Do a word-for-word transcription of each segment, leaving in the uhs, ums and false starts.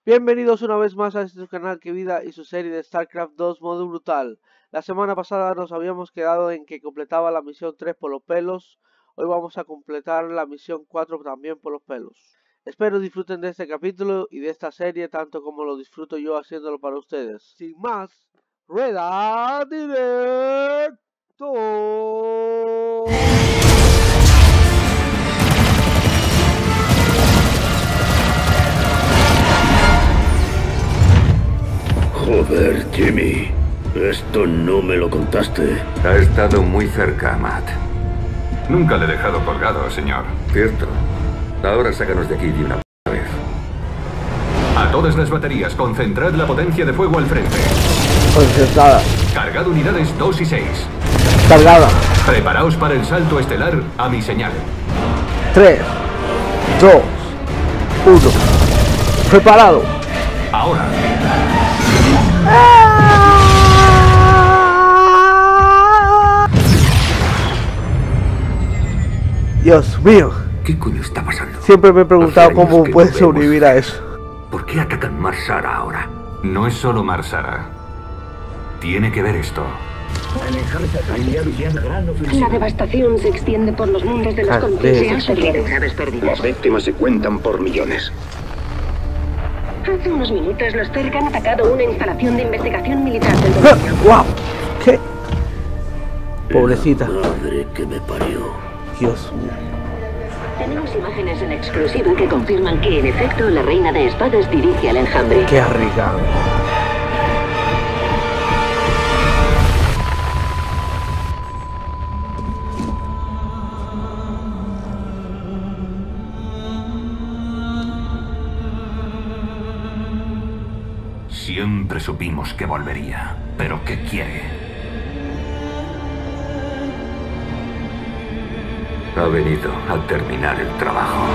Bienvenidos una vez más a este canal Que Vida y su serie de StarCraft dos modo brutal. La semana pasada nos habíamos quedado en que completaba la misión tres por los pelos. Hoy vamos a completar la misión cuatro también por los pelos. Espero disfruten de este capítulo y de esta serie tanto como lo disfruto yo haciéndolo para ustedes. Sin más, rueda directo. Joder, Jimmy. Esto no me lo contaste. Ha estado muy cerca, Matt. Nunca le he dejado colgado, señor. Cierto. Ahora sácanos de aquí de una vez. A todas las baterías, concentrad la potencia de fuego al frente. Concentrada. Cargad unidades dos y seis. Cargada. Preparaos para el salto estelar a mi señal. tres, dos, uno. Preparado. Ahora. Dios mío. ¿Qué coño está pasando? Siempre me he preguntado Hace años cómo que puedes no vemos. sobrevivir a eso. ¿Por qué atacan Marsara ahora? No es solo Marsara. Tiene que ver esto. La devastación se extiende por los mundos de las Joder. conciencias exteriores. Pérdidas. Las víctimas se cuentan por millones. Hace unos minutos los Zerg han atacado una instalación de investigación militar del ¡Ah! dominio. ¡Guau! ¿Qué? Pobrecita. La madre que me parió. Dios mío. Tenemos imágenes en exclusiva que confirman que, en efecto, la reina de espadas dirige al enjambre. Qué arriesgado. Siempre supimos que volvería. ¿Pero qué quiere? Ha venido a terminar el trabajo.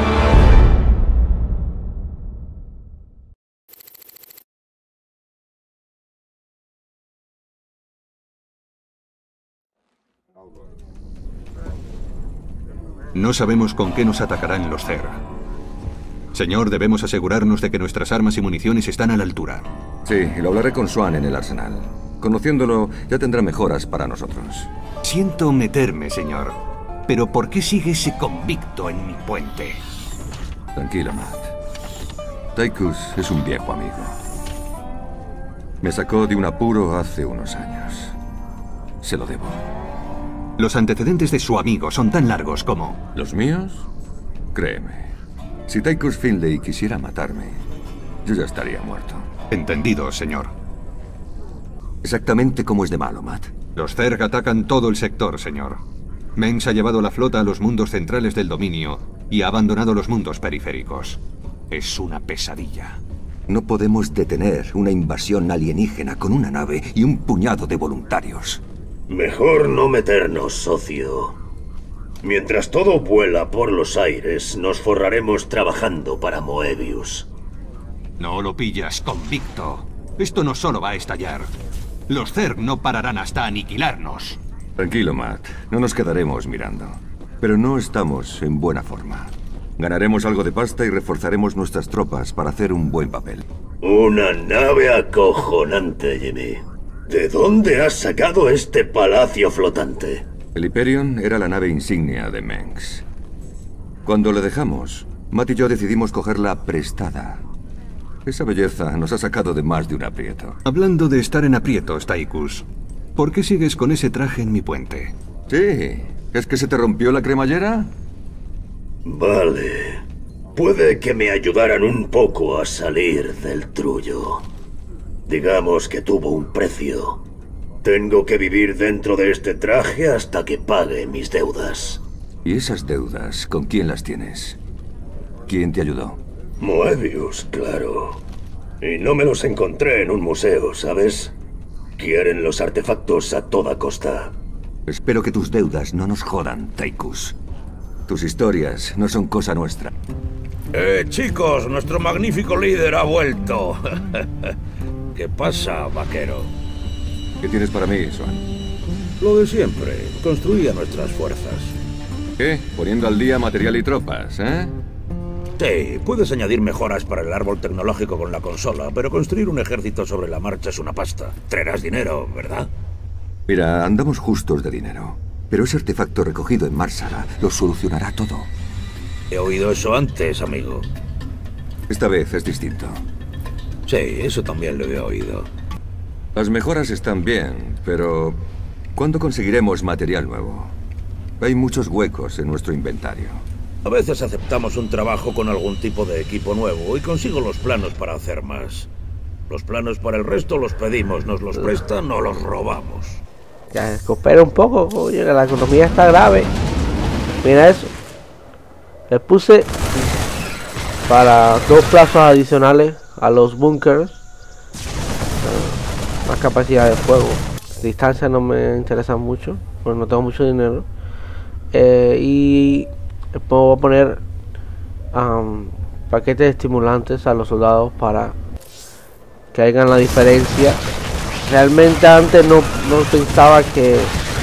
No sabemos con qué nos atacarán los Zerg. Señor, debemos asegurarnos de que nuestras armas y municiones están a la altura. Sí, y lo hablaré con Swan en el arsenal. Conociéndolo, ya tendrá mejoras para nosotros. Siento meterme, señor, pero ¿por qué sigue ese convicto en mi puente? Tranquilo, Matt. Tychus es un viejo amigo. Me sacó de un apuro hace unos años. Se lo debo. Los antecedentes de su amigo son tan largos como... ¿Los míos? Créeme. Si Tychus Finlay quisiera matarme, yo ya estaría muerto. Entendido, señor. Exactamente cómo es de malo, Matt. Los Zerg atacan todo el sector, señor. Mengsk ha llevado la flota a los mundos centrales del dominio y ha abandonado los mundos periféricos. Es una pesadilla. No podemos detener una invasión alienígena con una nave y un puñado de voluntarios. Mejor no meternos, socio. Mientras todo vuela por los aires, nos forraremos trabajando para Moebius. No lo pillas, convicto. Esto no solo va a estallar. Los Zerg no pararán hasta aniquilarnos. Tranquilo, Matt. No nos quedaremos mirando. Pero no estamos en buena forma. Ganaremos algo de pasta y reforzaremos nuestras tropas para hacer un buen papel. Una nave acojonante, Jimmy. ¿De dónde has sacado este palacio flotante? El Hyperion era la nave insignia de Mengsk. Cuando le dejamos, Matt y yo decidimos cogerla prestada. Esa belleza nos ha sacado de más de un aprieto. Hablando de estar en aprietos, Tychus, ¿por qué sigues con ese traje en mi puente? Sí, ¿es que se te rompió la cremallera? Vale. Puede que me ayudaran un poco a salir del trullo. Digamos que tuvo un precio. Tengo que vivir dentro de este traje hasta que pague mis deudas. ¿Y esas deudas, con quién las tienes? ¿Quién te ayudó? Moebius, claro. Y no me los encontré en un museo, ¿sabes? Quieren los artefactos a toda costa. Espero que tus deudas no nos jodan, Tychus. Tus historias no son cosa nuestra. Eh, chicos, nuestro magnífico líder ha vuelto. ¿Qué pasa, vaquero? ¿Qué tienes para mí, Swan? Lo de siempre. Construía nuestras fuerzas. ¿Qué? Poniendo al día material y tropas, ¿eh? Sí, puedes añadir mejoras para el árbol tecnológico con la consola, pero construir un ejército sobre la marcha es una pasta. Traerás dinero, ¿verdad? Mira, andamos justos de dinero. Pero ese artefacto recogido en Marsara lo solucionará todo. He oído eso antes, amigo. Esta vez es distinto. Sí, eso también lo he oído. Las mejoras están bien, pero ¿cuándo conseguiremos material nuevo? Hay muchos huecos en nuestro inventario. A veces aceptamos un trabajo con algún tipo de equipo nuevo y consigo los planos para hacer más. Los planos para el resto los pedimos, nos los prestan o los robamos. Ya, coopera un poco, oye, que la economía está grave. Mira eso. Le puse para dos plazos adicionales a los bunkers. Más capacidad de fuego. Distancia no me interesa mucho, porque no tengo mucho dinero. Eh, y puedo poner um, paquetes de estimulantes a los soldados para que hagan la diferencia. Realmente antes no, no pensaba que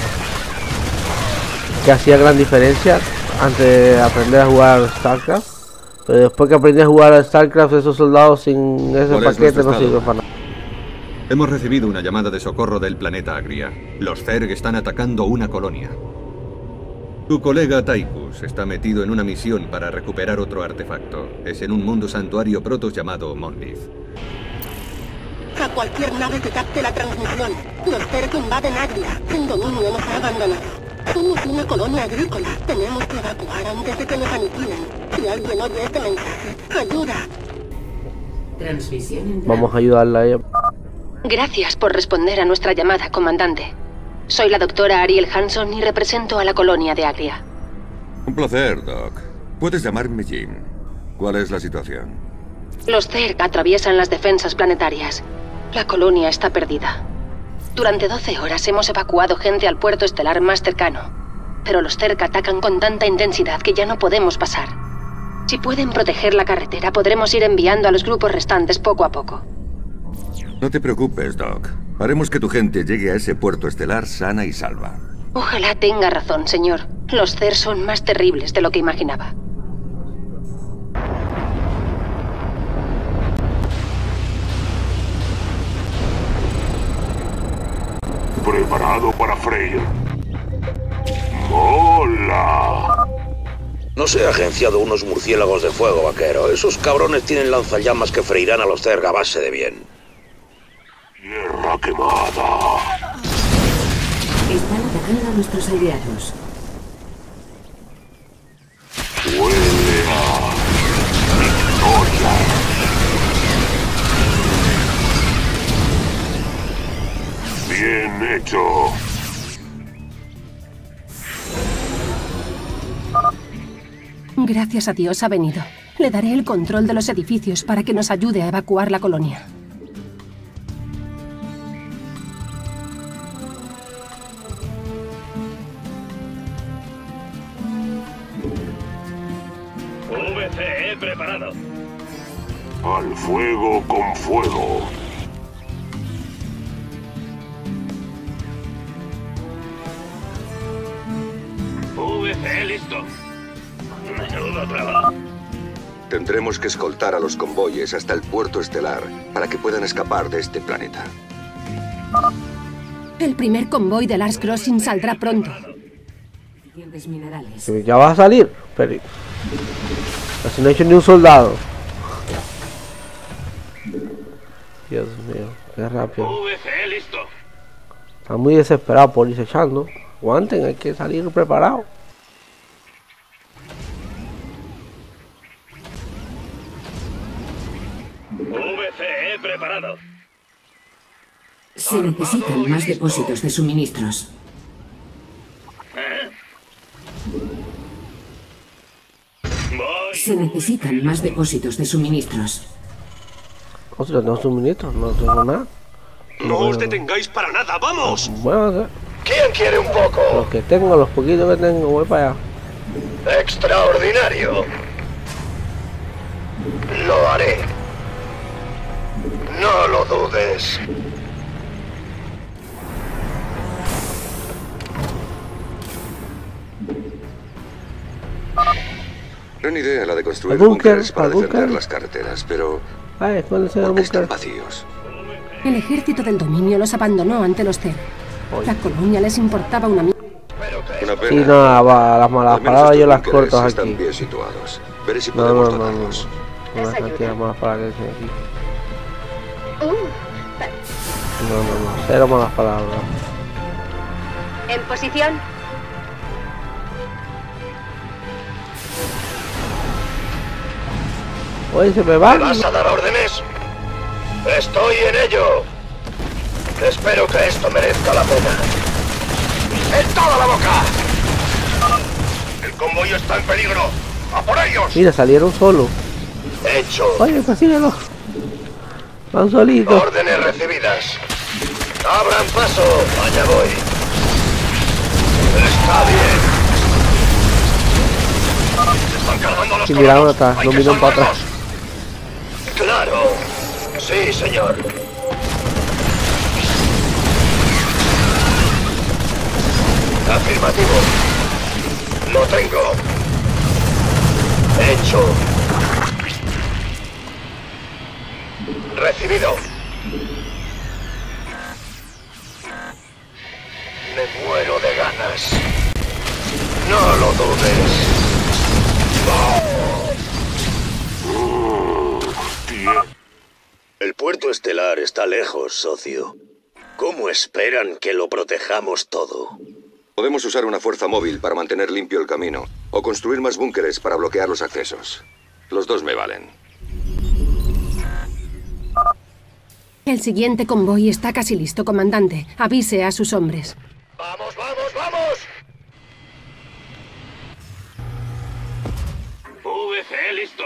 que hacía gran diferencia antes de aprender a jugar a StarCraft, pero después que aprendí a jugar a StarCraft, esos soldados sin ese paquete no sirven para nada. Hemos recibido una llamada de socorro del planeta Agria. Los Zerg están atacando una colonia. Tu colega Tychus está metido en una misión para recuperar otro artefacto. Es en un mundo santuario protoss llamado Monlith. A cualquier nave que capte la transmisión. Los Zerg invaden Agria. El dominio nos ha abandonado. Somos una colonia agrícola. Tenemos que evacuar antes de que nos aniquilen. Si alguien oye este mensaje, ayuda. Transmisión. Vamos a ayudarla a ella. Gracias por responder a nuestra llamada, comandante. Soy la doctora Ariel Hanson y represento a la colonia de Agria. Un placer, Doc. Puedes llamarme Jim. ¿Cuál es la situación? Los Zerg atraviesan las defensas planetarias. La colonia está perdida. Durante doce horas hemos evacuado gente al puerto estelar más cercano. Pero los Zerg atacan con tanta intensidad que ya no podemos pasar. Si pueden proteger la carretera, podremos ir enviando a los grupos restantes poco a poco. No te preocupes, Doc. Haremos que tu gente llegue a ese puerto estelar sana y salva. Ojalá tenga razón, señor. Los Zerg son más terribles de lo que imaginaba. Preparado para Freyr. ¡Mola! No se ha agenciado unos murciélagos de fuego, vaquero. Esos cabrones tienen lanzallamas que freirán a los Zerg a base de bien. Tierra quemada. Están atacando a nuestros aliados. Huele a victoria. Bien hecho. Gracias a Dios ha venido. Le daré el control de los edificios para que nos ayude a evacuar la colonia. V C E preparado. Al fuego con fuego. V C E listo. Menudo trabajo. Tendremos que escoltar a los convoyes hasta el puerto estelar para que puedan escapar de este planeta. El primer convoy de Lars Crossing saldrá pronto. Minerales. Ya va a salir, pero así no he hecho ni un soldado. Dios mío, qué rápido. V C E listo. Está muy desesperado por irse echando. Aguanten, hay que salir preparado. V C E preparado. Se necesitan más depósitos de suministros. Se necesitan más depósitos de suministros. Ostras, no suministros, no tengo nada. No os detengáis para nada, vamos. Bueno, ¿Quién quiere un poco? los que tengo, los poquitos que tengo, voy para allá. Extraordinario. Lo haré. No lo dudes. Gran idea la de construir ¿El búnker? búnkeres para ¿El defender búnker? las carreteras, pero Ay, ¿cuál es el ¿por qué búnker? están vacíos? El ejército del dominio los abandonó ante los Zerg. La colonia les importaba una mierda. Una pena. Sí, no, va, las malas Al menos palabras estos yo las búnkeres corto están aquí. bien situados. Veré si No, podemos no, no, no. dotarlos. No me tirar malas palabras que aquí. Uh, No, no, no, cero malas palabras. en posición. Oye, se me va. ¿Me vas a dar órdenes? Estoy en ello. Espero que esto merezca la pena. ¡En toda la boca! El convoy está en peligro. ¡A por ellos! Mira, salieron solos. Hecho. Oye, persíguelo. Van solitos. Órdenes recibidas. Abran paso. Allá voy. Está bien. Se están cargando a los Si miraron colonos. atrás, Hay no que miran para atrás. salvarlos. Claro. Sí, señor. Afirmativo. Lo tengo. Hecho. Recibido. Me muero de ganas. No lo dudes. El puerto estelar está lejos, socio. ¿Cómo esperan que lo protejamos todo? Podemos usar una fuerza móvil para mantener limpio el camino, o construir más búnkeres para bloquear los accesos. Los dos me valen. El siguiente convoy está casi listo, comandante. Avise a sus hombres. ¡Vamos, vamos, vamos! V C listo.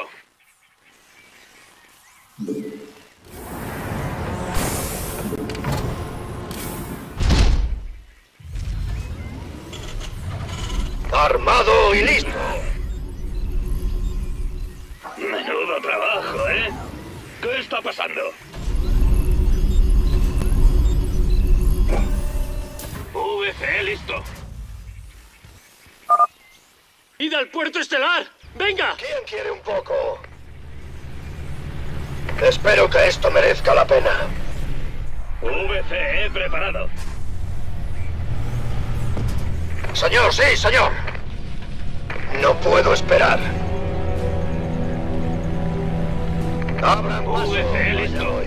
Armado y listo. Menudo trabajo, ¿eh? ¿Qué está pasando? V C listo. ¡Id al puerto estelar! ¡Venga! ¿Quién quiere un poco? Espero que esto merezca la pena. V C E preparado. Señor, sí, señor. No puedo esperar. Abran paso. V C E listo.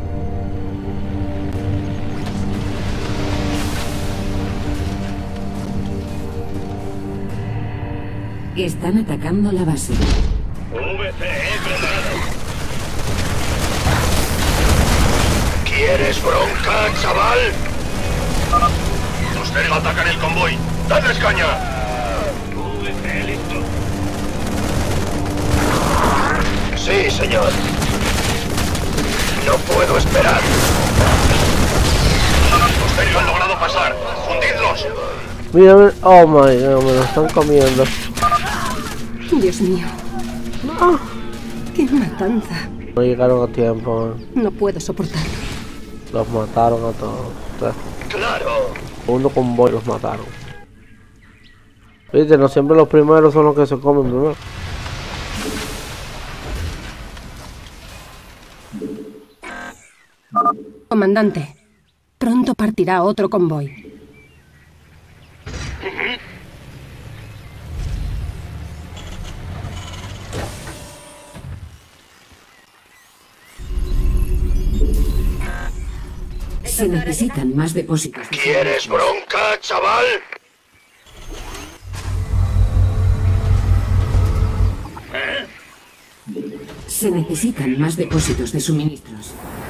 Están atacando la base. V C E preparado. ¿Quieres bronca, chaval? Los Zerg atacan el convoy. ¡Dadles caña! V C E listo. Sí, señor. No puedo esperar. Los Zerg han logrado pasar. ¡Fundidlos! Mira, mira. Oh my god, me lo están comiendo. Dios mío. No. ¡Qué matanza! No llegaron a tiempo. No puedo soportarlo. Los mataron a todos. Claro. Uno convoy los mataron. Viste, no siempre los primeros son los que se comen primero. Comandante, pronto partirá otro convoy. Se necesitan más depósitos. ¿Quieres bronca, chaval? Se necesitan más depósitos de suministros.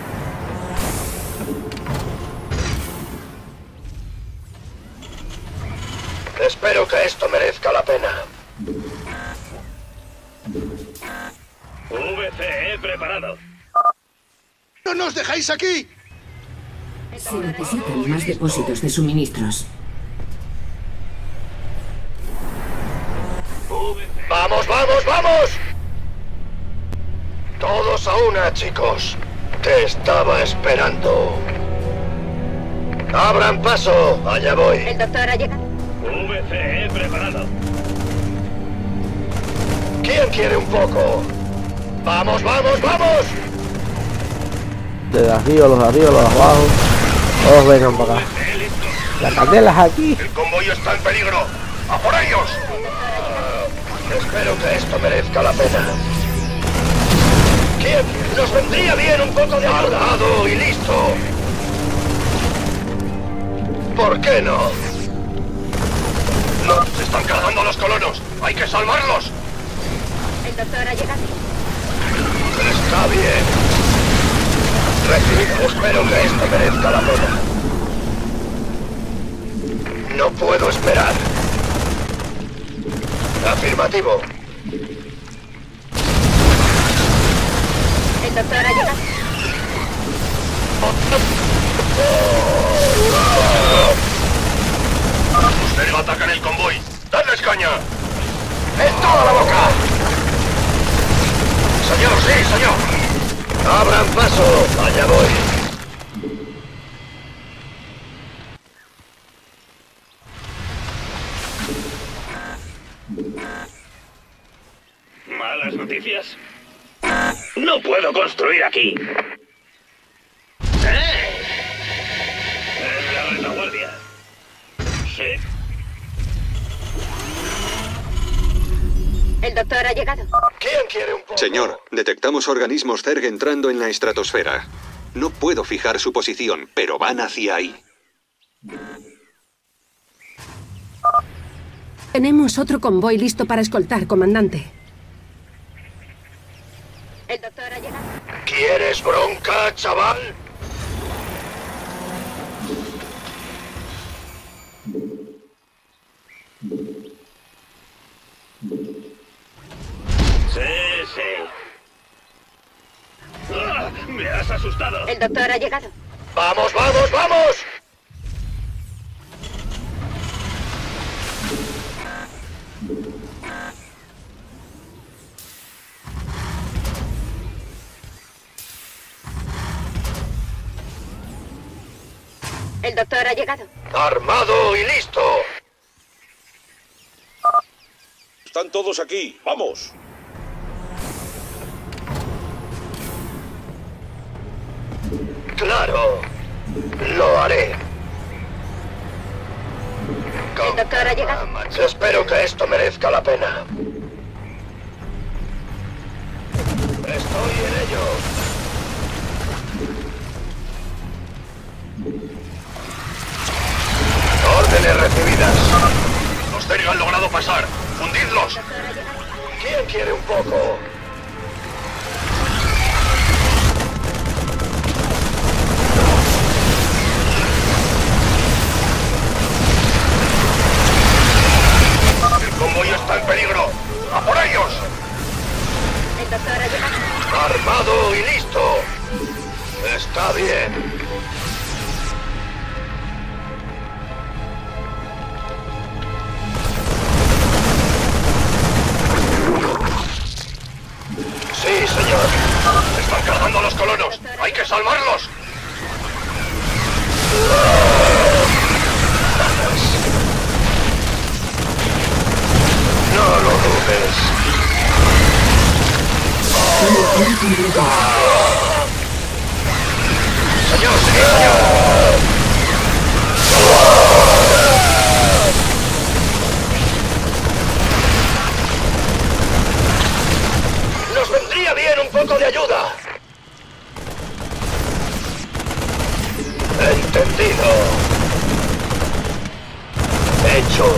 Espero que esto merezca la pena. V C E preparado. ¡No nos dejáis aquí! Se necesitan más depósitos de suministros. ¡Vamos, vamos, vamos! Todos a una, chicos. Te estaba esperando. ¡Abran paso! Allá voy. El doctor ha llegado. V C E preparado. ¿Quién quiere un poco? ¡Vamos, vamos, vamos! De arriba, los de arriba, los de abajo. Todos vengan para acá. La candela es aquí. El convoy está en peligro. ¡A por ellos! Espero que esto merezca la pena. ¿Quién? Nos vendría bien un poco de ayuda. Armado y listo. ¿Por qué no? No, se están cargando a los colonos. Hay que salvarlos. El doctor ha llegado. Está bien. Recibido. Espero que esto merezca la pena. No puedo esperar. Afirmativo. El doctor ha llegado. Ustedes atacan el convoy. ¡Dadles caña! ¡En toda la boca! Señor, sí, señor. Abran paso. Allá voy. ¿Malas noticias? ¡No puedo construir aquí! ¿Eh? En la retaguardia. Sí. El doctor ha llegado. ¿Quién quiere un poco? Señor, detectamos organismos Zerg entrando en la estratosfera. No puedo fijar su posición, pero van hacia ahí. Tenemos otro convoy listo para escoltar, comandante. El doctor ha llegado. ¿Quieres bronca, chaval? Sí, sí. ¡Ah! ¡Me has asustado! El doctor ha llegado. ¡Vamos, vamos, vamos! El doctor ha llegado. ¡Armado y listo! Están todos aquí. ¡Vamos! ¡Claro! Lo haré. El doctor ha llegado. Espero que esto merezca la pena. Estoy en ello. Órdenes recibidas. Los Zerg han logrado pasar. ¡Fundidlos! ¿Quién quiere un poco? El convoy está en peligro. ¡A por ellos! El doctor ha llegado. Armado y listo. Está bien. Sí, señor. Están cargando a los colonos. Hay que salvarlos. No lo dudes. Señor, sí, señor. Nos vendría bien un poco de ayuda. Entendido. Hecho.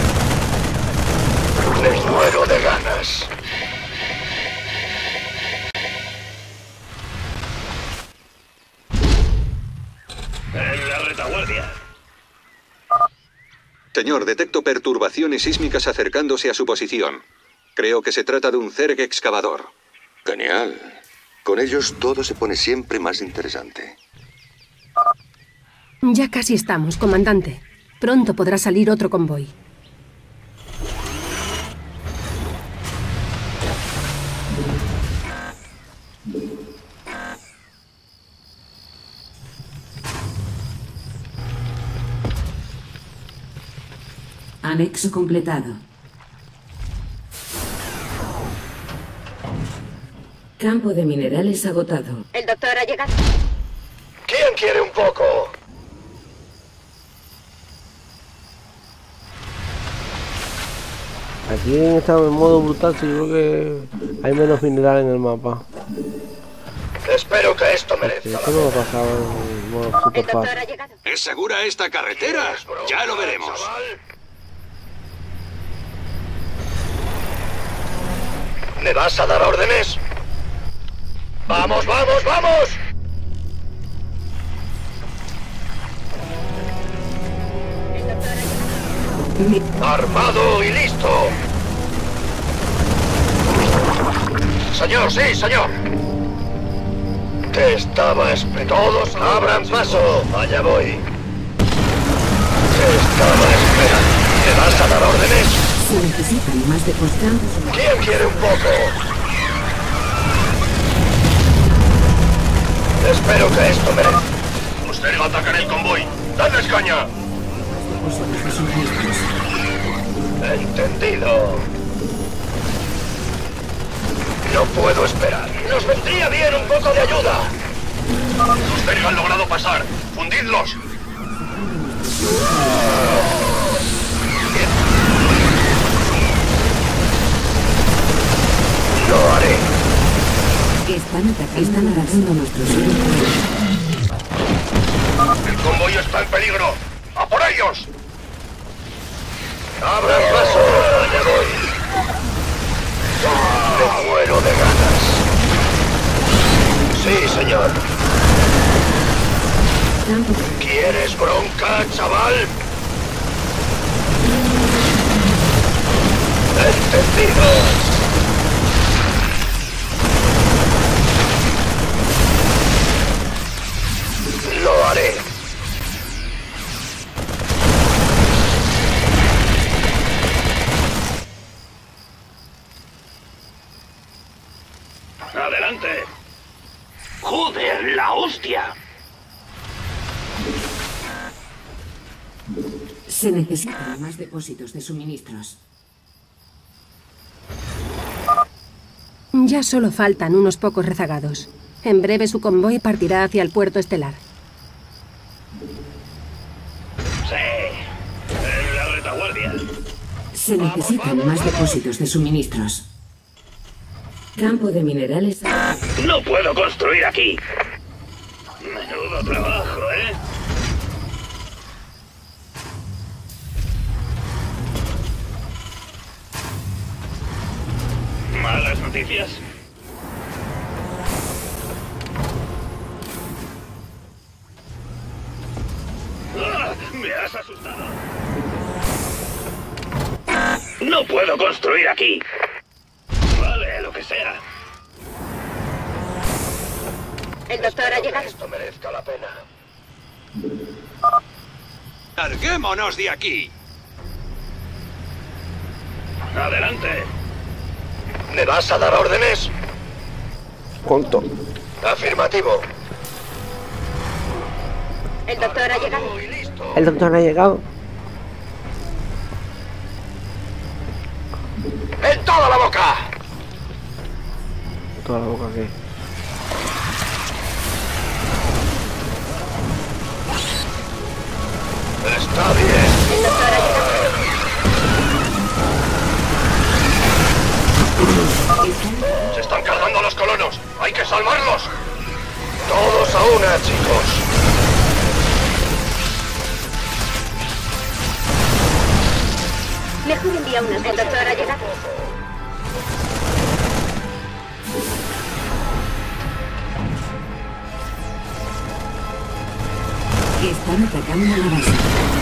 Me muero de ganas. En la retaguardia. Señor, detecto perturbaciones sísmicas acercándose a su posición. Creo que se trata de un Zerg excavador. Genial. Con ellos todo se pone siempre más interesante. Ya casi estamos, comandante. Pronto podrá salir otro convoy. Anexo completado. Campo de minerales agotado. El doctor ha llegado. ¿Quién quiere un poco? Aquí en esta en modo brutal sí, yo creo que hay menos mineral en el mapa. Espero que esto merezca. Sí, esto no lo pasaba en modo super fácil. ¿Es segura esta carretera? Ya lo veremos. ¿Me vas a dar órdenes? ¡Vamos, vamos, vamos! ¡Armado y listo! Señor, sí, señor. ¿Qué estaba esperando? Todos abran paso. Allá voy. ¿Qué estaba esperando? ¿Me vas a dar órdenes? Se necesitan más depósitos. ¿Quién quiere un poco? Espero que esto me... Usted va a atacar el convoy. ¡Dadles caña! Entendido. No puedo esperar. Nos vendría bien un poco de ayuda. Ustedes han logrado pasar. ¡Fundidlos! Lo haré. Están atacando, están atacando a nuestros héroes. El convoy está en peligro. ¡A por ellos! ¡Abran paso! ¡Allá voy! Me muero de ganas. Sí, señor. ¿Quieres bronca, chaval? Entendido. Lo haré. Adelante. Joder, la hostia. Se necesitan más depósitos de suministros. Ya solo faltan unos pocos rezagados. En breve su convoy partirá hacia el puerto estelar. Sí, en la retaguardia. Se necesitan más depósitos de suministros. Campo de minerales. No puedo construir aquí. Menudo trabajo, ¿eh? ¿Malas noticias? ¡Ah! ¡Me has asustado! ¡No puedo construir aquí! Vale, lo que sea. El doctor ha llegado. Que esto merezca la pena. ¡Larguémonos de aquí! Adelante. ¿Me vas a dar órdenes? Conto. Afirmativo. El doctor ha llegado. El doctor ha llegado. ¡En toda la boca! Toda la boca que. Está bien. El doctor ha llegado. Se están cargando a los colonos. Hay que salvarlos. Todos a una, chicos. Mejor envía unas. El doctor ha llegado. Están atacando la base.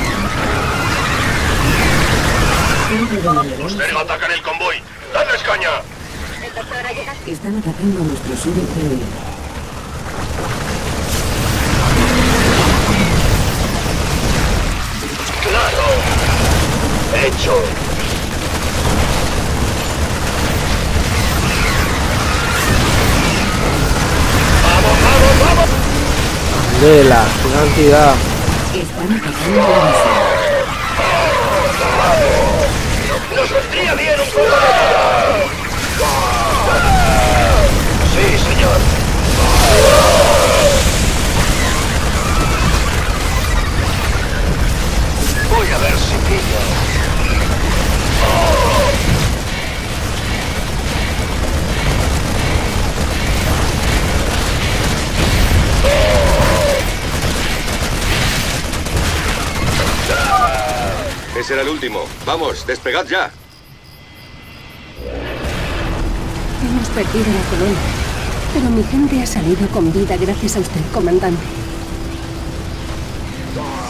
Ustedes atacan el convoy. ¡Dadles caña! El doctor ha llegado. Están atacando a nuestros V P O. ¡Claro! ¡Hecho! ¡Vamos, vamos, vamos! De la cantidad. Están atacando la base. ¡Nos vendría bien un poco de... Sí, Ese era el último. Vamos, despegad ya. Hemos perdido la colonia, pero mi gente ha salido con vida gracias a usted, comandante.